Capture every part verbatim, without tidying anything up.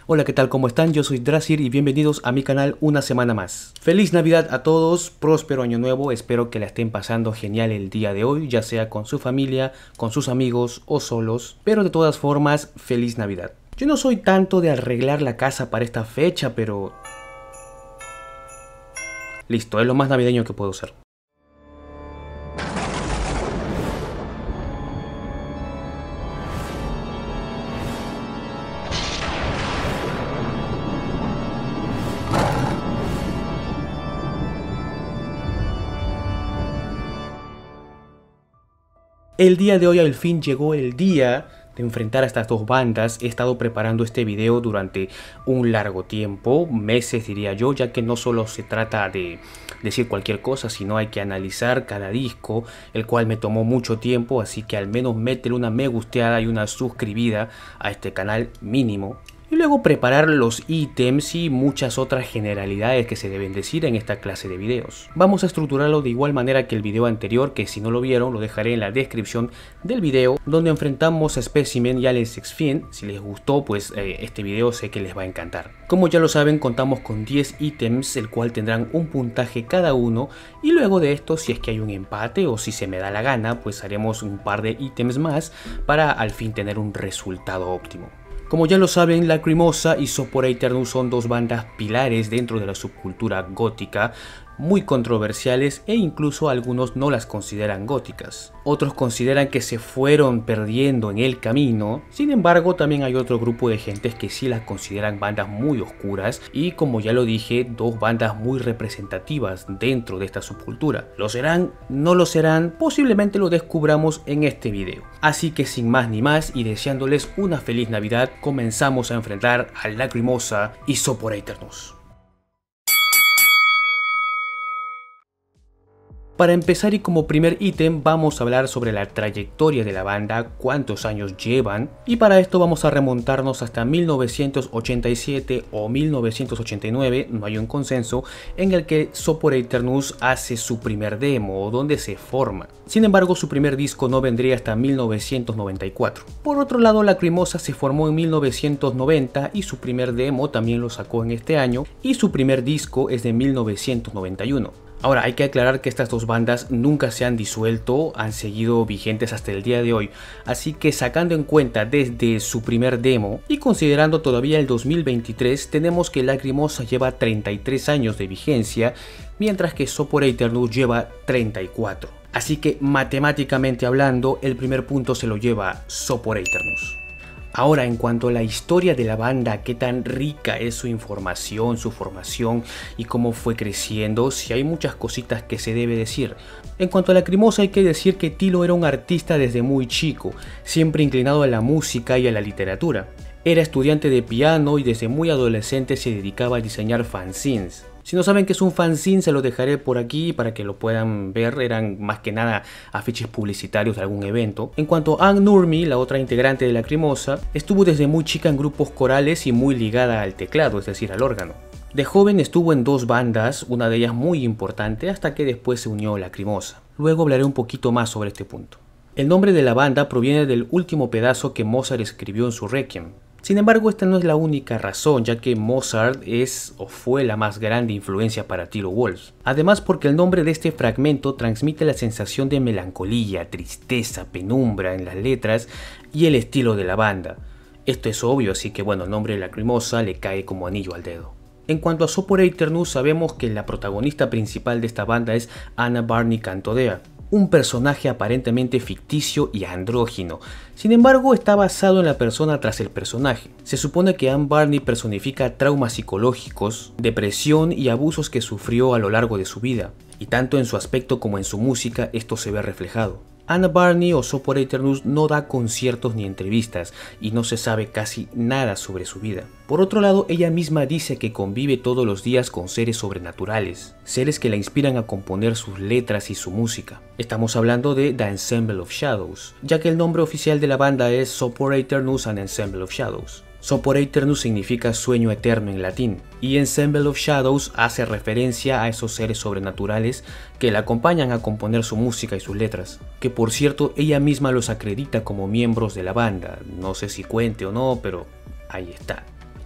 Hola, ¿qué tal? ¿Cómo están? Yo soy Drasir y bienvenidos a mi canal una semana más. Feliz Navidad a todos, próspero año nuevo, espero que la estén pasando genial el día de hoy, ya sea con su familia, con sus amigos o solos, pero de todas formas, feliz Navidad. Yo no soy tanto de arreglar la casa para esta fecha, pero... listo, es lo más navideño que puedo hacer. El día de hoy al fin llegó el día de enfrentar a estas dos bandas. He estado preparando este video durante un largo tiempo, meses diría yo, ya que no solo se trata de decir cualquier cosa, sino hay que analizar cada disco, el cual me tomó mucho tiempo, así que al menos métele una me gusteada y una suscribida a este canal mínimo. Y luego preparar los ítems y muchas otras generalidades que se deben decir en esta clase de videos. Vamos a estructurarlo de igual manera que el video anterior, que si no lo vieron lo dejaré en la descripción del video, donde enfrentamos a Specimen y Alex X-Fin. Si les gustó, pues eh, este video sé que les va a encantar. Como ya lo saben, contamos con diez ítems, el cual tendrán un puntaje cada uno, y luego de esto, si es que hay un empate o si se me da la gana, pues haremos un par de ítems más para al fin tener un resultado óptimo. Como ya lo saben, Lacrimosa y Sopor Aeternus son dos bandas pilares dentro de la subcultura gótica, muy controversiales e incluso algunos no las consideran góticas. Otros consideran que se fueron perdiendo en el camino. Sin embargo, también hay otro grupo de gentes que sí las consideran bandas muy oscuras y, como ya lo dije, dos bandas muy representativas dentro de esta subcultura. ¿Lo serán? ¿No lo serán? Posiblemente lo descubramos en este video. Así que sin más ni más y deseándoles una feliz Navidad, comenzamos a enfrentar a Lacrimosa y Sopor Aeternus. Para empezar y como primer ítem vamos a hablar sobre la trayectoria de la banda, cuántos años llevan, y para esto vamos a remontarnos hasta mil novecientos ochenta y siete o mil novecientos ochenta y nueve, no hay un consenso, en el que Sopor Aeternus hace su primer demo, donde se forma. Sin embargo, su primer disco no vendría hasta mil novecientos noventa y cuatro. Por otro lado, Lacrimosa se formó en mil novecientos noventa y su primer demo también lo sacó en este año, y su primer disco es de mil novecientos noventa y uno. Ahora, hay que aclarar que estas dos bandas nunca se han disuelto, han seguido vigentes hasta el día de hoy, así que sacando en cuenta desde su primer demo y considerando todavía el dos mil veintitrés, tenemos que Lacrimosa lleva treinta y tres años de vigencia, mientras que Sopor Aeternus lleva treinta y cuatro. Así que matemáticamente hablando, el primer punto se lo lleva Sopor Aeternus. Ahora, en cuanto a la historia de la banda, qué tan rica es su información, su formación y cómo fue creciendo, sí hay muchas cositas que se debe decir. En cuanto a Lacrimosa, hay que decir que Tilo era un artista desde muy chico, siempre inclinado a la música y a la literatura. Era estudiante de piano y desde muy adolescente se dedicaba a diseñar fanzines. Si no saben qué es un fanzine, se lo dejaré por aquí para que lo puedan ver. Eran más que nada afiches publicitarios de algún evento. En cuanto a Anh Nurmi, la otra integrante de Lacrimosa, estuvo desde muy chica en grupos corales y muy ligada al teclado, es decir, al órgano. De joven estuvo en dos bandas, una de ellas muy importante, hasta que después se unió a Lacrimosa. Luego hablaré un poquito más sobre este punto. El nombre de la banda proviene del último pedazo que Mozart escribió en su Requiem. Sin embargo, esta no es la única razón, ya que Mozart es o fue la más grande influencia para Tilo Wolff. Además, porque el nombre de este fragmento transmite la sensación de melancolía, tristeza, penumbra en las letras y el estilo de la banda. Esto es obvio, así que bueno, el nombre de Lacrimosa le cae como anillo al dedo. En cuanto a Sopor Aeternus, sabemos que la protagonista principal de esta banda es Anna Barney Cantodea, un personaje aparentemente ficticio y andrógino. Sin embargo, está basado en la persona tras el personaje. Se supone que Anne Barney personifica traumas psicológicos, depresión y abusos que sufrió a lo largo de su vida, y tanto en su aspecto como en su música esto se ve reflejado. Anna Barney o Sopor Aeternus no da conciertos ni entrevistas y no se sabe casi nada sobre su vida. Por otro lado, ella misma dice que convive todos los días con seres sobrenaturales, seres que la inspiran a componer sus letras y su música. Estamos hablando de The Ensemble of Shadows, ya que el nombre oficial de la banda es Sopor Aeternus and Ensemble of Shadows. Sopor Aeternus significa sueño eterno en latín, y Ensemble of Shadows hace referencia a esos seres sobrenaturales que la acompañan a componer su música y sus letras, que por cierto ella misma los acredita como miembros de la banda. No sé si cuente o no, pero ahí está.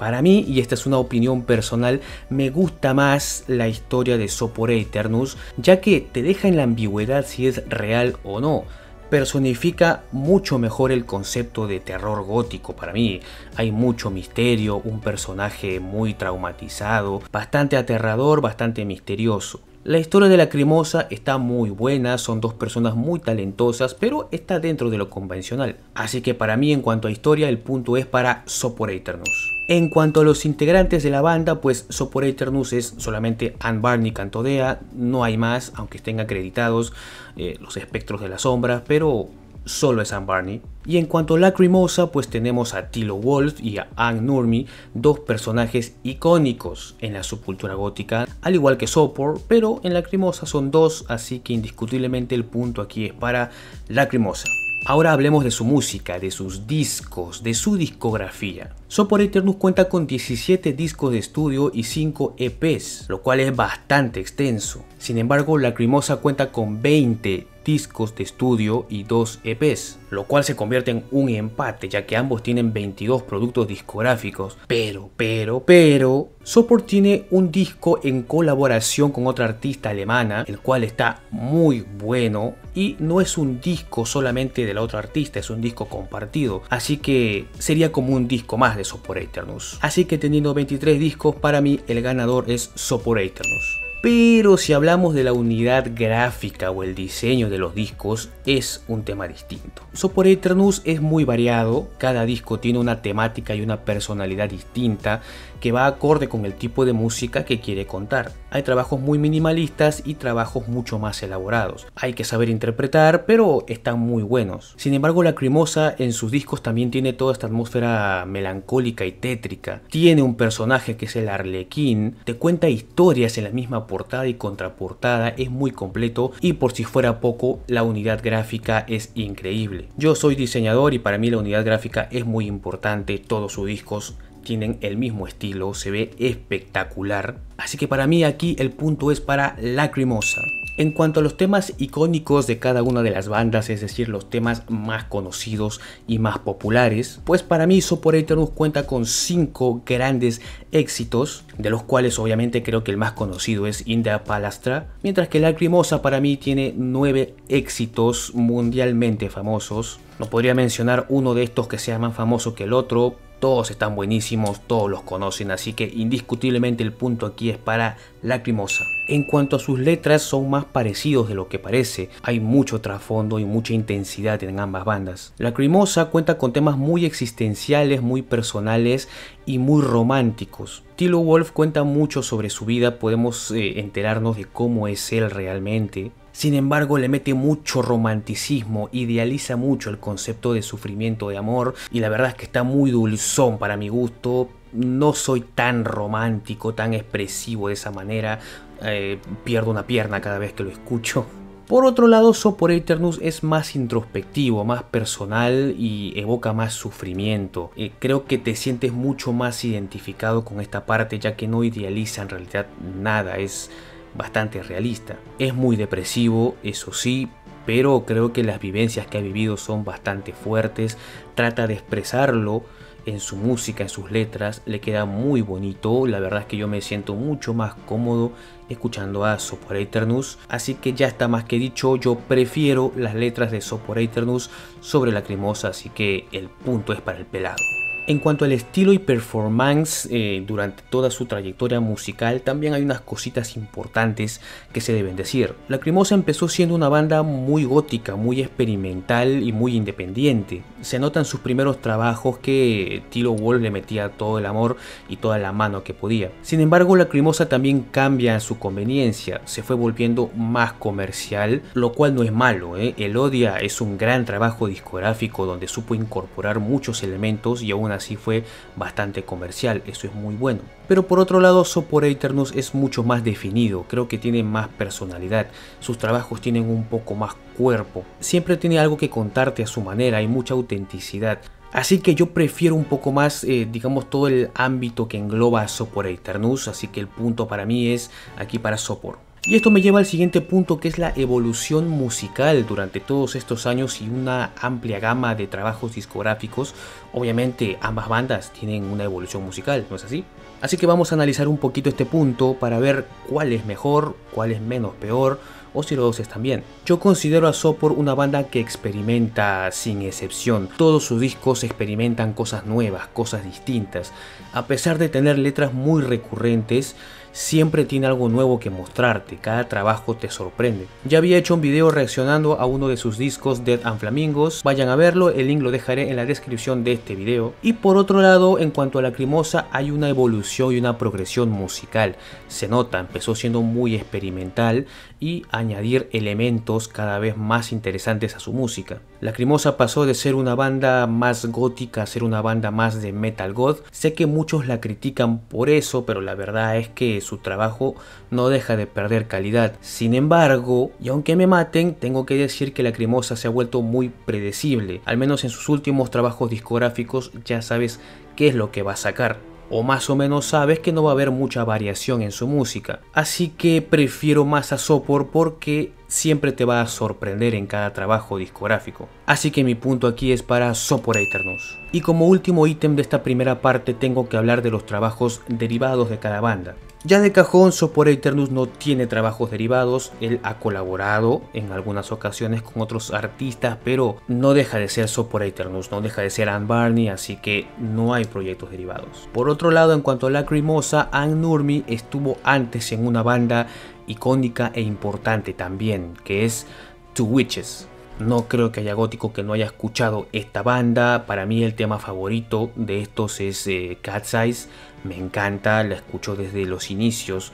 Para mí, y esta es una opinión personal, me gusta más la historia de Sopor Aeternus, ya que te deja en la ambigüedad si es real o no. Personifica mucho mejor el concepto de terror gótico para mí. Hay mucho misterio, un personaje muy traumatizado, bastante aterrador, bastante misterioso. La historia de Lacrimosa está muy buena, son dos personas muy talentosas, pero está dentro de lo convencional. Así que para mí, en cuanto a historia, el punto es para Sopor Aeternus. En cuanto a los integrantes de la banda, pues Sopor Aeternus es solamente Anne Barney Cantodea, no hay más, aunque estén acreditados eh, los espectros de las sombras, pero solo es Anne Barney. Y en cuanto a Lacrimosa, pues tenemos a Tilo Wolff y a Anne Nurmi, dos personajes icónicos en la subcultura gótica, al igual que Sopor, pero en Lacrimosa son dos, así que indiscutiblemente el punto aquí es para Lacrimosa. Ahora hablemos de su música, de sus discos, de su discografía. Sopor Aeternus cuenta con diecisiete discos de estudio y cinco E Pes, lo cual es bastante extenso. Sin embargo, Lacrimosa cuenta con veinte discos de estudio y dos E Pes, lo cual se convierte en un empate, ya que ambos tienen veintidós productos discográficos. Pero, pero, pero, Sopor tiene un disco en colaboración con otra artista alemana, el cual está muy bueno y no es un disco solamente de la otra artista, es un disco compartido, así que sería como un disco más de Sopor Aeternus. Así que teniendo veintitrés discos, para mí el ganador es Sopor Aeternus. Pero si hablamos de la unidad gráfica o el diseño de los discos, es un tema distinto. Sopor Aeternus es muy variado, cada disco tiene una temática y una personalidad distinta que va acorde con el tipo de música que quiere contar. Hay trabajos muy minimalistas y trabajos mucho más elaborados. Hay que saber interpretar, pero están muy buenos. Sin embargo, Lacrimosa en sus discos también tiene toda esta atmósfera melancólica y tétrica. Tiene un personaje que es el Arlequín, te cuenta historias en la misma portada y contraportada, es muy completo y por si fuera poco, la unidad gráfica es increíble. Yo soy diseñador y para mí la unidad gráfica es muy importante, todos sus discos tienen el mismo estilo, se ve espectacular. Así que para mí aquí el punto es para Lacrimosa. En cuanto a los temas icónicos de cada una de las bandas, es decir, los temas más conocidos y más populares, pues para mí Sopor Aeternus cuenta con cinco grandes éxitos, de los cuales obviamente creo que el más conocido es In the Palastra, mientras que Lacrimosa para mí tiene nueve éxitos mundialmente famosos. No podría mencionar uno de estos que sea más famoso que el otro. Todos están buenísimos, todos los conocen, así que indiscutiblemente el punto aquí es para Lacrimosa. En cuanto a sus letras, son más parecidos de lo que parece. Hay mucho trasfondo y mucha intensidad en ambas bandas. Lacrimosa cuenta con temas muy existenciales, muy personales y muy románticos. Tilo Wolff cuenta mucho sobre su vida, podemos eh, enterarnos de cómo es él realmente. Sin embargo, le mete mucho romanticismo, idealiza mucho el concepto de sufrimiento de amor y la verdad es que está muy dulzón para mi gusto. No soy tan romántico, tan expresivo de esa manera, eh, pierdo una pierna cada vez que lo escucho. Por otro lado, Sopor Aeternus es más introspectivo, más personal y evoca más sufrimiento. Eh, creo que te sientes mucho más identificado con esta parte, ya que no idealiza en realidad nada, es bastante realista. Es muy depresivo, eso sí, pero creo que las vivencias que ha vivido son bastante fuertes. Trata de expresarlo en su música, en sus letras, le queda muy bonito. La verdad es que yo me siento mucho más cómodo escuchando a Sopor Aeternus, así que ya está más que dicho, yo prefiero las letras de Sopor Aeternus sobre Lacrimosa, así que el punto es para el pelado. En cuanto al estilo y performance eh, durante toda su trayectoria musical, también hay unas cositas importantes que se deben decir. Lacrimosa empezó siendo una banda muy gótica, muy experimental y muy independiente. Se nota en sus primeros trabajos que Tilo Wolff le metía todo el amor y toda la mano que podía. Sin embargo, Lacrimosa también cambia a su conveniencia, se fue volviendo más comercial, lo cual no es malo, ¿eh? Elodia es un gran trabajo discográfico donde supo incorporar muchos elementos y aún así fue bastante comercial, eso es muy bueno. Pero por otro lado, Sopor Aeternus es mucho más definido, creo que tiene más personalidad, sus trabajos tienen un poco más cuerpo, siempre tiene algo que contarte a su manera, hay mucha autenticidad. Así que yo prefiero un poco más, eh, digamos, todo el ámbito que engloba a Sopor Aeternus, así que el punto para mí es aquí para Sopor. Y esto me lleva al siguiente punto, que es la evolución musical durante todos estos años y una amplia gama de trabajos discográficos. Obviamente ambas bandas tienen una evolución musical, ¿no es así? Así que vamos a analizar un poquito este punto para ver cuál es mejor, cuál es menos peor, o si los dos están bien. Yo considero a Sopor una banda que experimenta sin excepción. Todos sus discos experimentan cosas nuevas, cosas distintas. A pesar de tener letras muy recurrentes, siempre tiene algo nuevo que mostrarte, cada trabajo te sorprende. Ya había hecho un video reaccionando a uno de sus discos, Dead and Flamingos, vayan a verlo, el link lo dejaré en la descripción de este video. Y por otro lado, en cuanto a Lacrimosa, hay una evolución y una progresión musical. Se nota, empezó siendo muy experimental y añadir elementos cada vez más interesantes a su música. Lacrimosa pasó de ser una banda más gótica a ser una banda más de metal goth. Sé que muchos la critican por eso, pero la verdad es que su trabajo no deja de perder calidad. Sin embargo, y aunque me maten, tengo que decir que Lacrimosa se ha vuelto muy predecible. Al menos en sus últimos trabajos discográficos ya sabes qué es lo que va a sacar, o más o menos sabes que no va a haber mucha variación en su música. Así que prefiero más a Sopor porque siempre te va a sorprender en cada trabajo discográfico. Así que mi punto aquí es para Sopor Aeternus. Y como último ítem de esta primera parte tengo que hablar de los trabajos derivados de cada banda. Ya de cajón, Sopor Aeternus no tiene trabajos derivados, él ha colaborado en algunas ocasiones con otros artistas, pero no deja de ser Sopor Aeternus, no deja de ser Anne Barney, así que no hay proyectos derivados. Por otro lado, en cuanto a Lacrimosa, Anne Nurmi estuvo antes en una banda icónica e importante también, que es Two Witches. No creo que haya gótico que no haya escuchado esta banda. Para mí el tema favorito de estos es eh, Cat's Eyes. Me encanta, la escucho desde los inicios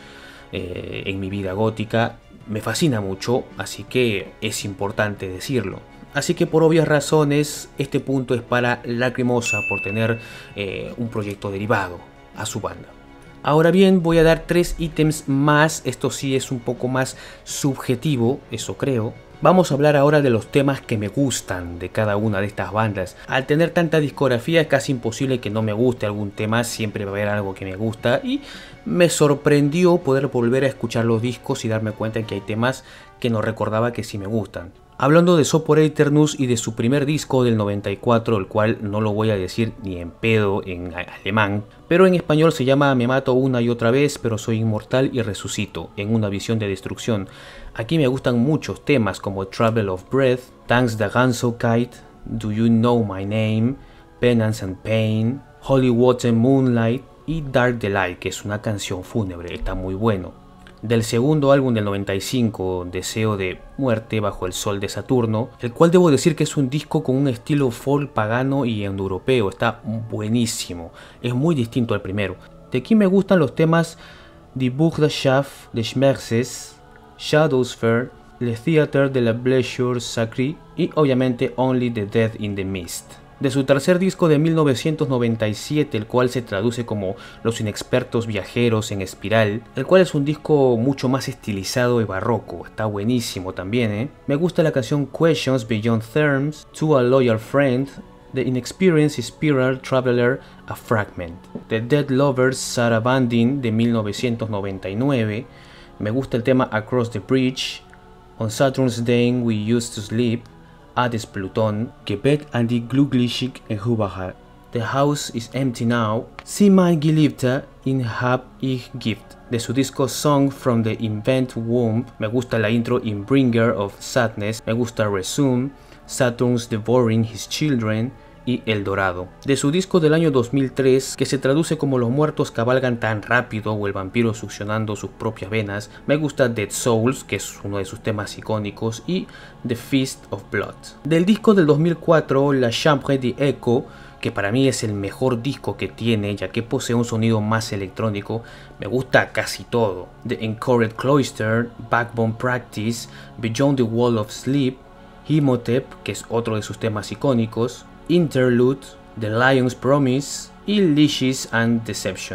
eh, en mi vida gótica. Me fascina mucho, así que es importante decirlo. Así que por obvias razones este punto es para Lacrimosa por tener eh, un proyecto derivado a su banda. Ahora bien, voy a dar tres ítems más. Esto sí es un poco más subjetivo, eso creo. Vamos a hablar ahora de los temas que me gustan de cada una de estas bandas. Al tener tanta discografía es casi imposible que no me guste algún tema, siempre va a haber algo que me gusta y me sorprendió poder volver a escuchar los discos y darme cuenta que hay temas que no recordaba que sí me gustan. Hablando de Sopor Aeternus y de su primer disco del noventa y cuatro, el cual no lo voy a decir ni en pedo en alemán, pero en español se llama Me mato una y otra vez, pero soy inmortal y resucito, en una visión de destrucción. Aquí me gustan muchos temas como Travel of Breath, Thanks the Ganso-Kite, Do You Know My Name, Penance and Pain, Holy Water Moonlight y Dark Delight, que es una canción fúnebre, está muy bueno. Del segundo álbum del noventa y cinco, Deseo de Muerte bajo el Sol de Saturno, el cual debo decir que es un disco con un estilo folk pagano y endoeuropeo, está buenísimo, es muy distinto al primero. De aquí me gustan los temas Die Buchschaft des Schmerzes, Shadowsphere, Le Theater de la Blessure Sacrée y obviamente Only the Dead in the Mist. De su tercer disco de mil novecientos noventa y siete, el cual se traduce como Los Inexpertos Viajeros en Espiral, el cual es un disco mucho más estilizado y barroco, está buenísimo también, ¿eh? Me gusta la canción Questions Beyond Terms, To a Loyal Friend, The Inexperienced Spiral Traveler, A Fragment, The Dead Lovers Sarabandin de mil novecientos noventa y nueve, me gusta el tema Across the Bridge, On Saturn's Day We Used to Sleep, Hades Plutón, Gebet an die Glückliche Erhubacher, The House is Empty Now, Sie mein Geliebter, in Hab ich Gift. De su disco Song from the Invent Womb, me gusta la intro In Bringer of Sadness, me gusta Resume, Saturn's Devouring His Children y El Dorado. De su disco del año dos mil tres, que se traduce como Los muertos cabalgan tan rápido o el vampiro succionando sus propias venas, me gusta Dead Souls, que es uno de sus temas icónicos, y The Feast of Blood. Del disco del dos mil cuatro, La Chambre d'Echo, que para mí es el mejor disco que tiene, ya que posee un sonido más electrónico, me gusta casi todo. The Anchored Cloister, Backbone Practice, Beyond the Wall of Sleep, Imhotep, que es otro de sus temas icónicos, Interlude, The Lion's Promise y Leashes and Deception.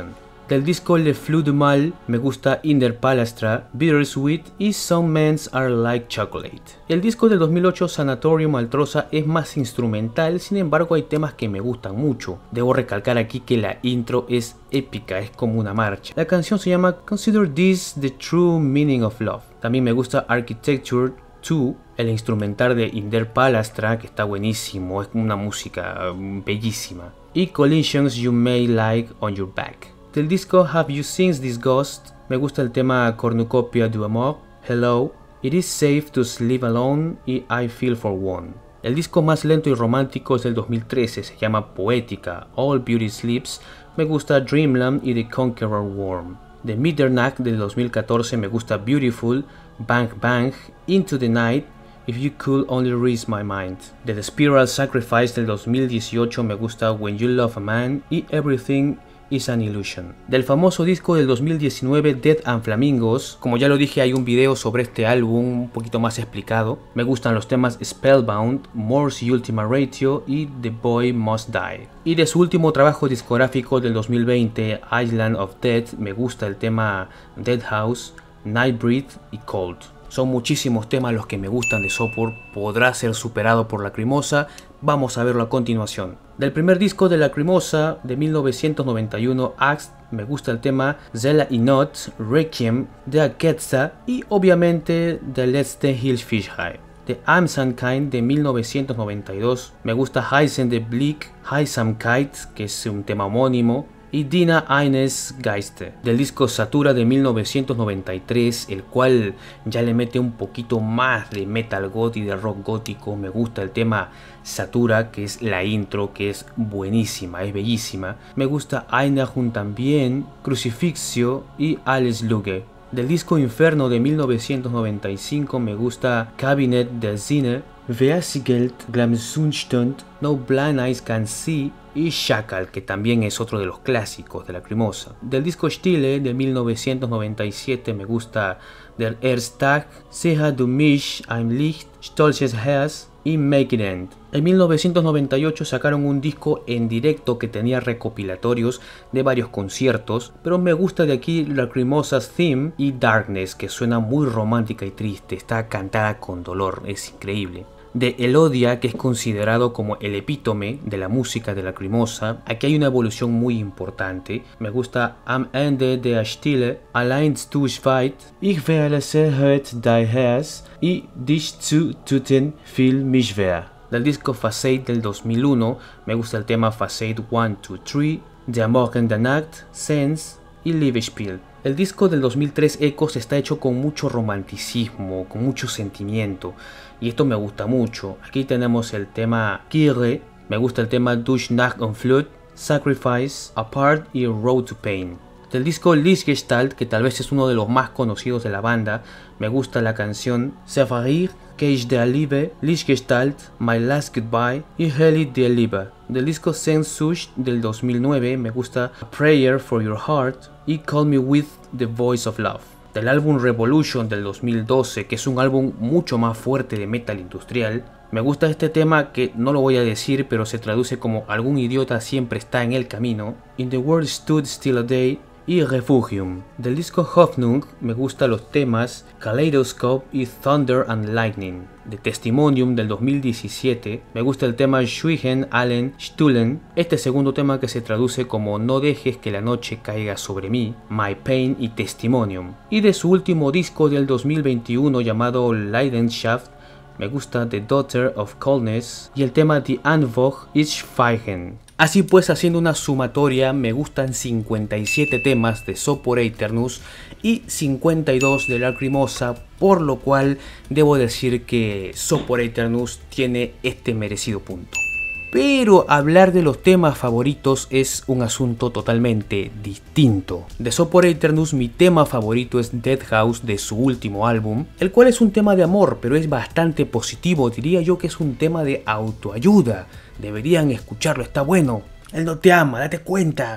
Del disco Le Flux du Mal me gusta In der Palastra, Bittersweet y Some Men's Are Like Chocolate. El disco del dos mil ocho Sanatorium Altroza es más instrumental, sin embargo hay temas que me gustan mucho. Debo recalcar aquí que la intro es épica, es como una marcha. La canción se llama Consider This the True Meaning of Love. También me gusta Architecture dos, el instrumental de In der Palastra, que está buenísimo, es una música bellísima. Y Collisions You May Like on Your Back. Del disco Have You Seen This Ghost me gusta el tema Cornucopia du Amor, Hello, It Is Safe to Sleep Alone y I Feel For One. El disco más lento y romántico es del dos mil trece, se llama Poética, All Beauty Sleeps, me gusta Dreamland y The Conqueror Worm. De Mitternacht del dos mil catorce me gusta Beautiful, Bang Bang, Into the Night, If You Could Only Read My Mind. De The Spiral Sacrifice del dos mil dieciocho me gusta When You Love a Man y Everything Is an Illusion. Del famoso disco del dos mil diecinueve Dead and Flamingos, como ya lo dije hay un video sobre este álbum un poquito más explicado. Me gustan los temas Spellbound, Morse Ultima Ratio y The Boy Must Die. Y de su último trabajo discográfico del dos mil veinte Island of Death me gusta el tema Dead House, Nightbreed y Cold. Son muchísimos temas los que me gustan de Sopor, podrá ser superado por Lacrimosa, vamos a verlo a continuación. Del primer disco de Lacrimosa de mil novecientos noventa y uno, Axe, me gusta el tema Zella y Not, Requiem, The Aketzah y obviamente The Letzte Hilfisch High. De Amsamkeit de mil novecientos noventa y dos, me gusta Heisen de Bleak, Heisamkeit, que es un tema homónimo, y Dina Eines Geiste, del disco Satura de mil novecientos noventa y tres, el cual ya le mete un poquito más de metal goth y de rock gótico. Me gusta el tema Satura, que es la intro, que es buenísima, es bellísima. Me gusta Einachun también, Crucifixio y Alles Lüge. Del disco Inferno de mil novecientos noventa y cinco me gusta Cabinet der Sinne, Versiegelt, Glamsunstund, No Blind Eyes Can See y Schakal, que también es otro de los clásicos de Lacrimosa. Del disco Stille de mil novecientos noventa y siete me gusta Der Erste Tag, Seha du mich ein Licht, Stolzes Herz y Make It End. En mil novecientos noventa y ocho sacaron un disco en directo que tenía recopilatorios de varios conciertos, pero me gusta de aquí Lacrimosa's Theme y Darkness, que suena muy romántica y triste, está cantada con dolor, es increíble. De Elodia, que es considerado como el epítome de la música de Lacrimosa, aquí hay una evolución muy importante. Me gusta Am Ende der Stille, Allein du Schweit, Ich werde sehr hört dein Herz y Dich zu töten viel mich schwer. Del disco Facade del dos mil uno me gusta el tema Facade uno, dos, tres, Der Morgen der Nacht, Sense y Liebesspiel. El disco del dos mil tres Ecos está hecho con mucho romanticismo, con mucho sentimiento, y esto me gusta mucho. Aquí tenemos el tema Kirre, me gusta el tema Durch Nacht und Flut, Sacrifice, Apart y Road to Pain. Del disco Lichtgestalt, que tal vez es uno de los más conocidos de la banda, me gusta la canción Severir, Cage der Liebe, Lichtgestalt, My Last Goodbye y Heli der Liebe. Del disco Sehnsucht del dos mil nueve me gusta A Prayer for Your Heart y Call Me With the Voice of Love. Del álbum Revolution del dos mil doce, que es un álbum mucho más fuerte de metal industrial, me gusta este tema que no lo voy a decir, pero se traduce como Algún idiota siempre está en el camino, In the World Stood Still a Day y Refugium. Del disco Hoffnung me gustan los temas Kaleidoscope y Thunder and Lightning. De Testimonium del dos mil diecisiete me gusta el tema Schwiegen allen Stühlen, este segundo tema que se traduce como No dejes que la noche caiga sobre mí, My Pain y Testimonium. Y de su último disco del dos mil veintiuno llamado Leidenschaft me gusta The Daughter of Coldness y el tema Die Antwort ist Schweigen. Así pues, haciendo una sumatoria, me gustan cincuenta y siete temas de Sopor Aeternus y cincuenta y dos de Lacrimosa, por lo cual debo decir que Sopor Aeternus tiene este merecido punto. Pero hablar de los temas favoritos es un asunto totalmente distinto. De Sopor Aeternus mi tema favorito es Dead House de su último álbum, el cual es un tema de amor, pero es bastante positivo, diría yo que es un tema de autoayuda. Deberían escucharlo, está bueno. Él no te ama, date cuenta.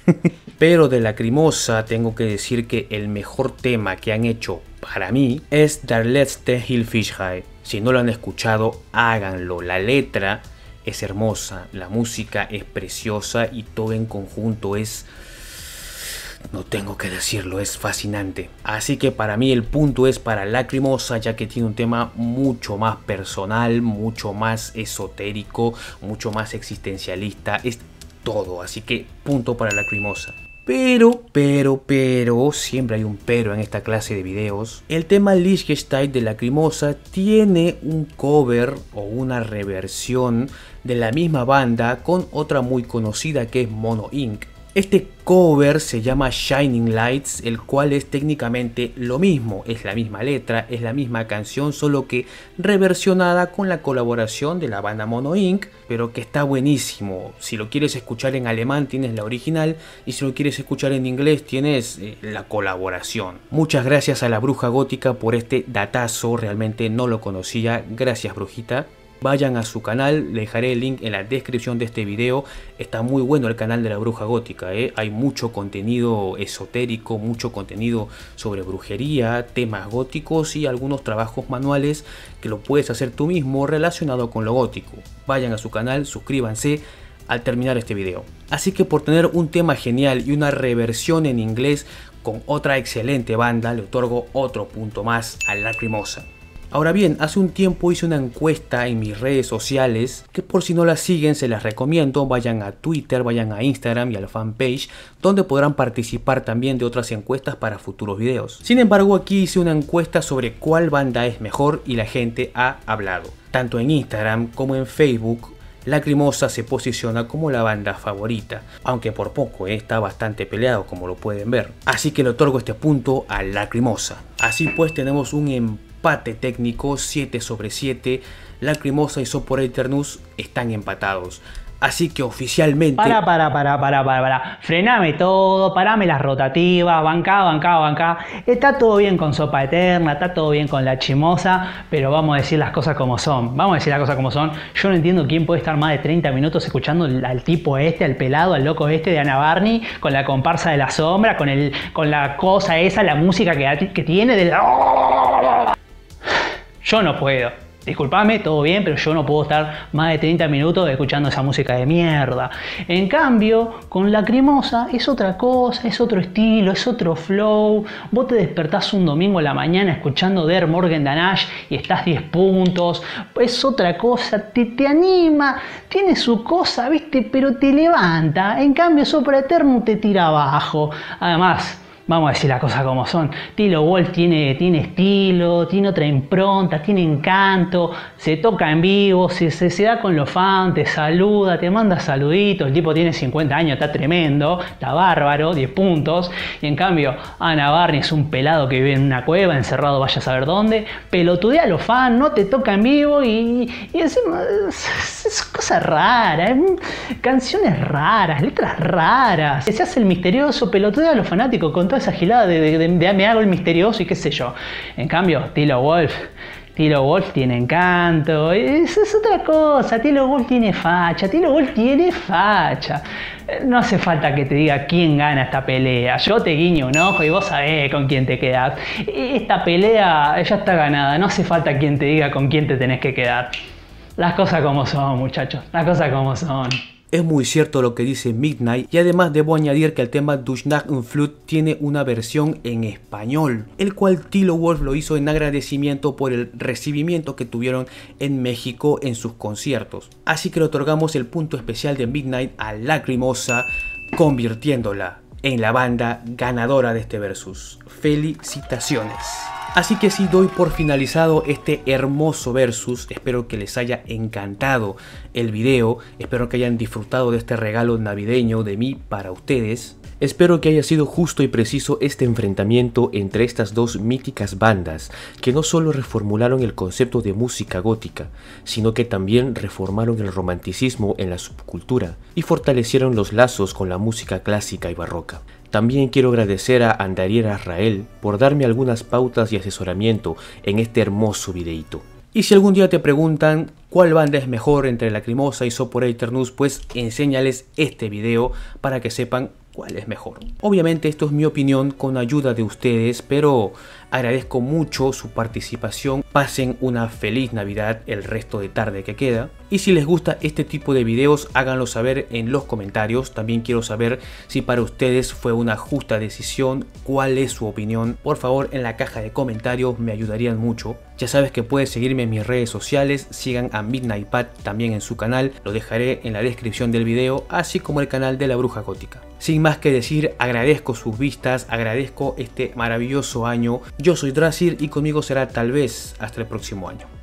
Pero de Lacrimosa tengo que decir que el mejor tema que han hecho para mí es Der Letzte Hilfisch High. Si no lo han escuchado, háganlo. La letra es hermosa, la música es preciosa y todo en conjunto es no tengo que decirlo, es fascinante. Así que para mí el punto es para Lacrimosa, ya que tiene un tema mucho más personal, mucho más esotérico, mucho más existencialista, es todo, así que punto para Lacrimosa. Pero, pero, pero, siempre hay un pero en esta clase de videos. El tema Liechtenstein de Lacrimosa tiene un cover o una reversión de la misma banda con otra muy conocida que es Mono Inc. Este cover se llama Shining Lights, el cual es técnicamente lo mismo, es la misma letra, es la misma canción, solo que reversionada con la colaboración de la banda Mono Inc, pero que está buenísimo. Si lo quieres escuchar en alemán tienes la original y si lo quieres escuchar en inglés tienes eh, la colaboración. Muchas gracias a la Bruja Gótica por este datazo, realmente no lo conocía, gracias brujita. Vayan a su canal, le dejaré el link en la descripción de este video. Está muy bueno el canal de la Bruja Gótica, ¿eh? Hay mucho contenido esotérico, mucho contenido sobre brujería, temas góticos y algunos trabajos manuales que lo puedes hacer tú mismo relacionado con lo gótico. Vayan a su canal, suscríbanse al terminar este video. Así que por tener un tema genial y una reversión en inglés con otra excelente banda, le otorgo otro punto más a Lacrimosa. Ahora bien, hace un tiempo hice una encuesta en mis redes sociales, que por si no la siguen se las recomiendo, vayan a Twitter, vayan a Instagram y a la fanpage, donde podrán participar también de otras encuestas para futuros videos. Sin embargo, aquí hice una encuesta sobre cuál banda es mejor y la gente ha hablado. Tanto en Instagram como en Facebook, Lacrimosa se posiciona como la banda favorita, aunque por poco, ¿eh? Está bastante peleado como lo pueden ver. Así que le otorgo este punto a Lacrimosa. Así pues tenemos un empate. Empate técnico, siete sobre siete, Lacrimosa y Sopor Aeternus están empatados. Así que oficialmente... Para, para, para, para, para, para. Frename todo, parame las rotativas, bancá, bancá, bancá. Está todo bien con Sopa Eterna, está todo bien con Lacrimosa, pero vamos a decir las cosas como son. Vamos a decir las cosas como son. Yo no entiendo quién puede estar más de treinta minutos escuchando al tipo este, al pelado, al loco este de Ana Barney, con la comparsa de la sombra, con, el, con la cosa esa, la música que, que tiene del... Yo no puedo. Disculpame, todo bien, pero yo no puedo estar más de treinta minutos escuchando esa música de mierda. En cambio, con Lacrimosa es otra cosa, es otro estilo, es otro flow. Vos te despertás un domingo a la mañana escuchando Der Morgen Danach y estás diez puntos. Es otra cosa, te, te anima, tiene su cosa, ¿viste? Pero te levanta. En cambio, Sopra Eterno te tira abajo. Además... Vamos a decir las cosas como son. Tilo Wolf tiene, tiene estilo, tiene otra impronta, tiene encanto, se toca en vivo, se, se, se da con los fans, te saluda, te manda saluditos. El tipo tiene cincuenta años, está tremendo, está bárbaro, diez puntos. Y en cambio, Ana Barney es un pelado que vive en una cueva, encerrado vaya a saber dónde. Pelotudea a los fans, no te toca en vivo y, y encima es, es cosa rara, es, canciones raras, letras raras. Se hace el misterioso, pelotudea a los fanáticos con toda esa gilada de, de, de, de me hago el misterioso y qué sé yo. En cambio, Tilo Wolf, Tilo Wolf tiene encanto, es, es otra cosa. Tilo Wolf tiene facha, Tilo Wolf tiene facha. No hace falta que te diga quién gana esta pelea. Yo te guiño un ojo y vos sabés con quién te quedás. Esta pelea ya está ganada, no hace falta quien te diga con quién te tenés que quedar. Las cosas como son, muchachos, las cosas como son. Es muy cierto lo que dice Midnight y además debo añadir que el tema Durch Nacht und Flut tiene una versión en español, el cual Tilo Wolf lo hizo en agradecimiento por el recibimiento que tuvieron en México en sus conciertos. Así que le otorgamos el punto especial de Midnight a Lacrimosa, convirtiéndola en la banda ganadora de este versus. Felicitaciones. Así que sí, doy por finalizado este hermoso versus. Espero que les haya encantado el video. Espero que hayan disfrutado de este regalo navideño de mí para ustedes. Espero que haya sido justo y preciso este enfrentamiento entre estas dos míticas bandas que no solo reformularon el concepto de música gótica, sino que también reformaron el romanticismo en la subcultura y fortalecieron los lazos con la música clásica y barroca. También quiero agradecer a Andarier Azrael por darme algunas pautas y asesoramiento en este hermoso videíto. Y si algún día te preguntan cuál banda es mejor entre Lacrimosa y Sopor Aeternus, pues enséñales este video para que sepan cuál es mejor. Obviamente esto es mi opinión con ayuda de ustedes, pero agradezco mucho su participación. Pasen una feliz Navidad el resto de tarde que queda. Y si les gusta este tipo de videos, háganlo saber en los comentarios. También quiero saber si para ustedes fue una justa decisión, cuál es su opinión. Por favor, en la caja de comentarios me ayudarían mucho. Ya sabes que puedes seguirme en mis redes sociales, sigan a Midnight Pat también en su canal, lo dejaré en la descripción del video, así como el canal de la Bruja Gótica. Sin más que decir, agradezco sus vistas, agradezco este maravilloso año. Yo soy Drasir y conmigo será tal vez hasta el próximo año.